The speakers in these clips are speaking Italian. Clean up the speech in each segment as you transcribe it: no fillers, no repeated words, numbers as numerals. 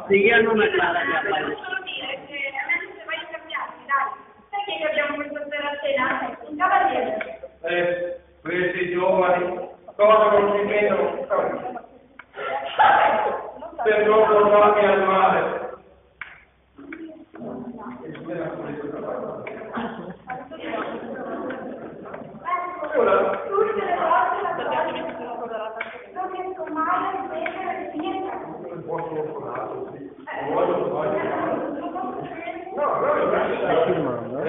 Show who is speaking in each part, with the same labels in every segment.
Speaker 1: Sì, che non è stata
Speaker 2: Volevo solo dire che a me non si è mai scambiati, dai. Sai che abbiamo questa sera a cena? Un cavaliere.
Speaker 3: Questi giovani, cosa non si vedono? Per non portarmi al mare. Ora,
Speaker 2: Tutte le volte la non riesco mai a ripetere niente.
Speaker 3: non posso suonato, sì. Non voglio suonare. No, non
Speaker 4: filmando,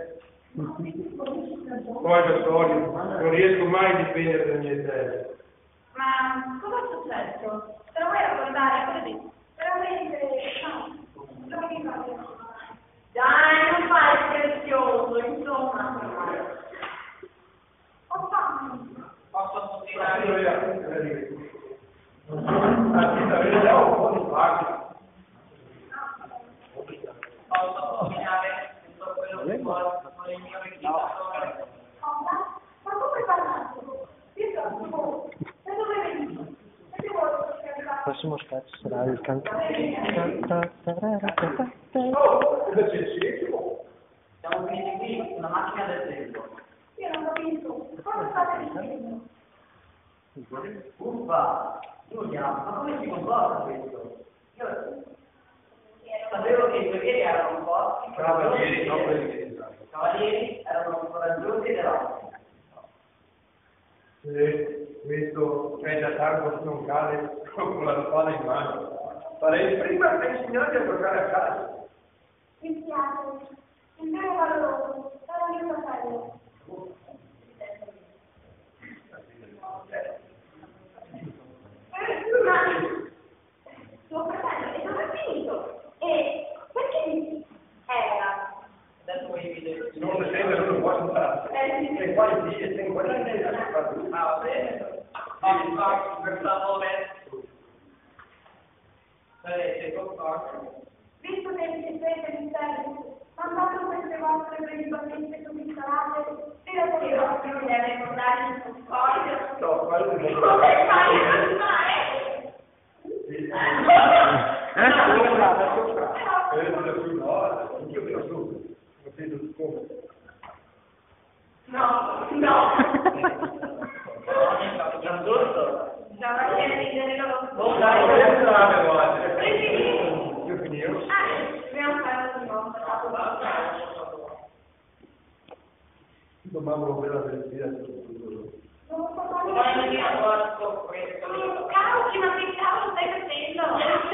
Speaker 3: Poi da storia, non riesco mai a dipendere dalle mie idee.
Speaker 2: Ma cosa è successo? Te lo vuoi raccontare? Cosa dici? Veramente, no. Non mi va bene. Dai, non fai scherzoso, insomma. Ho fame.
Speaker 3: Posso sottolineare? Ho un po' di spazio.
Speaker 5: Posso combinare tutto quello che vuoi con il mio reclutatore.
Speaker 2: Ma come parlato? Io sono da dove venite? Perché vuoi
Speaker 4: il prossimo sketch sarà il canto.
Speaker 3: Oh, esercizio.
Speaker 5: Siamo finiti qui, una macchina del tempo.
Speaker 2: Io non capisco. Cosa state dicendo?
Speaker 5: Uffa, Giulia, ma come si comporta questo? Io sapevo che i guerrieri erano un po'
Speaker 3: Cavalieri, non quelli.
Speaker 5: i cavalieri erano coraggiosi ed eroici.
Speaker 3: Questo è da tanto che non cade con la spada in mano. Farei prima a insegnarti a giocare a calcio.
Speaker 2: Mi spiace. Il vero valore era mio fratello. Tuo fratello, e dove è finito? E perché dici era?
Speaker 5: Adesso vuoi vedere.
Speaker 3: Non lo sente, non lo può ascoltare. Sei qua in piedi, sei qua in piedi.
Speaker 5: Ah, va bene. Ah, per favore. Vedete, concordo.
Speaker 2: Visto che siete misteri, mandate queste vostre principalmente subissate, direte che vostro mi deve ricordare il suo scoglio.
Speaker 3: No, quello che
Speaker 2: Come fai a pensare? No, no. Già va a ridere loro. Dobbiamo fare un po'.
Speaker 3: Domani lo vedo
Speaker 2: Cauci, ma che cavolo stai facendo?